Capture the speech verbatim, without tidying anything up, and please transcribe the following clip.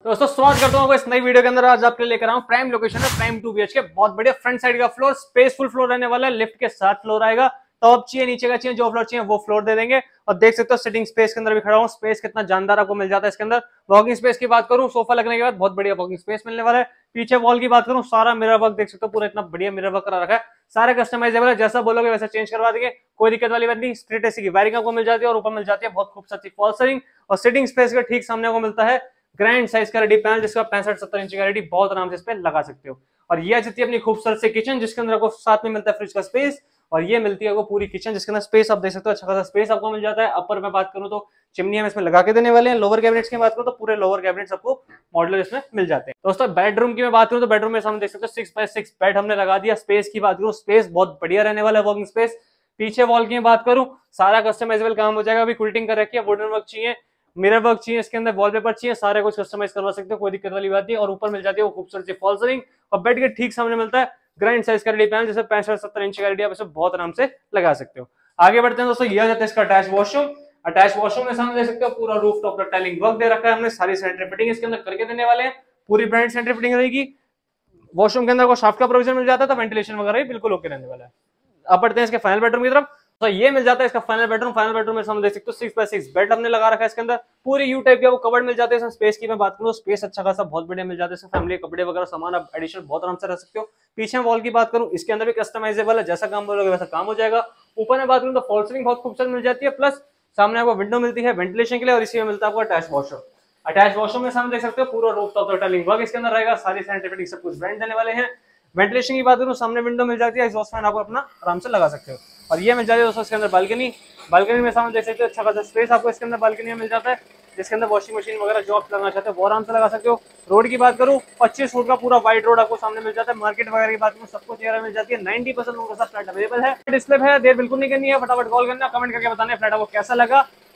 दोस्तों स्वागत करता हूँ इस नई वीडियो के अंदर। आज आपके लिए लेकर आऊँ प्राइम लोकेशन है, प्राइम टू बीएचके, बहुत बढ़िया फ्रंट साइड का फ्लोर, स्पेसफुल फ्लोर रहने वाला है। लिफ्ट के साथ फ्लोर आएगा, टॉप चाहिए नीचे का चाहिए, जो फ्लोर चाहिए वो फ्लोर दे देंगे। और देख सकते हो सिटिंग स्पेस के अंदर भी खड़ा हूँ, स्पेस कितना जानदार आपको मिल जाता है इसके अंदर। वॉकिंग स्पेस की बात करूँ, सोफा लगने के बाद बहुत बढ़िया वॉकिंग स्पेस मिलने वाला है। पीछे वॉल की बात करूँ, सारा मिरर वर्क देख सकते हो, पूरा इतना बढ़िया मिरर वर्क करा रखा है, सारे कस्टमाइजेबल है, जैसा बोलोगे वैसा चेंज करवा देंगे, कोई दिक्कत वाली बात नहीं। स्ट्रेट एसी की वायरिंग आपको मिल जाती है और ऊपर मिल जाती है बहुत खूबसूरत फॉल सीलिंग। और सिटिंग स्पेस के ठीक सामने को मिलता है ग्रैंड साइज का रेडी पैनल, जिसका पैंसठ सत्तर इंच का रेडी बहुत आराम से इस पे लगा सकते हो। और ये जाती है अपनी खूबसूरत से किचन, जिसके अंदर आपको साथ में मिलता है फ्रिज का स्पेस। और ये मिलती है आपको पूरी किचन, जिसके अंदर स्पेस आप देख सकते हो, अच्छा खासा स्पेस आपको मिल जाता है। अपर में बात करूं तो चिमनी हम इसमें लगा के देने वाले हैं। लोअर कैबिनेट्स की बात करूं तो पूरे लोअर कैबिनेट्स आपको मॉडुलर इसमें मिल जाते हैं। दोस्तों बेडरूम की मैं बात करूं तो बेडरूम में सामने देख सकते हो सिक्स बाय सिक्स बेड हमने लगा दिया। स्पेस की बात करूं, स्पेस बहुत बढ़िया रहने वाला है, वॉकिंग स्पेस। पीछे वॉल की बात करूं, सारा कस्टमाइजेबल काम हो जाएगा। अभी कुल्टिंग कर रखी है, वुडन वर्क चाहिए, मिरर वर्क चाहिए, इसके अंदर वॉलपेपर चाहिए, सारे कुछ कस्टमाइज करवा सकते हो, कोई दिक्कत वाली बात नहीं। और ऊपर मिल जाती है वो खूबसूरत सी फॉल सीलिंग। और बेड के ठीक सामने मिलता है ग्रैंड साइज का रेडी पैनल, जैसे पैंसठ सत्तर इंच का रेडी आप इसे बहुत आराम से लगा सकते हो। आगे बढ़ते हैं दोस्तों, यह जाता है इसका अटैच वॉशरूम। अटैच वॉशरूम में सामने देख सकते हो पूरा रूफ टॉप टाइलिंग वर्क दे रखा है हमने, सारी सेंट्री फिटिंग इसके अंदर करके देने वाले हैं, पूरी ब्रांड सेंट्री फिटिंग रहेगी। वॉशरूम के अंदर को शाफ्ट का प्रोविजन मिल जाता है, तो वेंटिलेशन वगैरह भी बिल्कुल ओके रहने वाला है। अब बढ़ते हैं इसके फाइनल बेडरूम की तरफ। तो ये मिल जाता है इसका फाइनल बेडरूम। फाइनल बेडरूम में हम देख सकते हो सिक्स बाय सिक्स बेड हमने लगा रखा है, इसके अंदर पूरी यू टाइप के वो कवर्ड मिल जाते हैं। स्पेस की मैं बात करूं, स्पेस अच्छा खासा बहुत बढ़िया मिल जाता है, इसमें फैमिली कपड़े वगैरह सामान आप एडिशनल बहुत आराम से रख सकते हो। पीछे वॉल की बात करूं, इसके अंदर भी कस्टमाइजेबल है, जैसा काम बोलोगे वैसा काम हो जाएगा। ऊपर में बात करूं तो फॉल सीलिंग बहुत खूबसूरत मिल जाती है, प्लस सामने आपको विंडो मिलती है वेंटिलेशन के लिए, और इसी में मिलता है आपको अटैच वॉशरूम। अटैच वॉशरूम में सामने देख सकते हो पूरा रूफ टॉप टाइलिंग वर्क इसके अंदर रहेगा, सारी सैनिटरी फिटिंग सब कुछ ब्रांड देने वाले हैं। वेंटिलेशन की बात करूं, सामने विंडो मिल जाती है, एग्जॉस्ट फैन आपको अपना आराम से लगा सकते हो। और ये मिल जाती है दोस्तों इसके अंदर बालकनी। बालकनी में सामने देख सकते हो अच्छा खासा स्पेस आपको इसके अंदर बालकनी में मिल जाता है, जिसके अंदर वॉशिंग मशीन वगैरह जो आप लगाना चाहते हो वो आराम से लगा सकते हो। रोड की बात करूं, पच्चीस फुट का पूरा वाइड रोड आपको सामने मिल जाता है। मार्केट वगैरह की बात करूं, सब कुछ एरिया मिल जाती है। नब्बे परसेंट लोगों का फ्लैट अवेलेबल है। डिस्प्ले है, देर बिल्कुल नहीं करनी है, फटाफट कॉल करना, कमेंट करके बताना फ्लैट आपको कैसा लगा।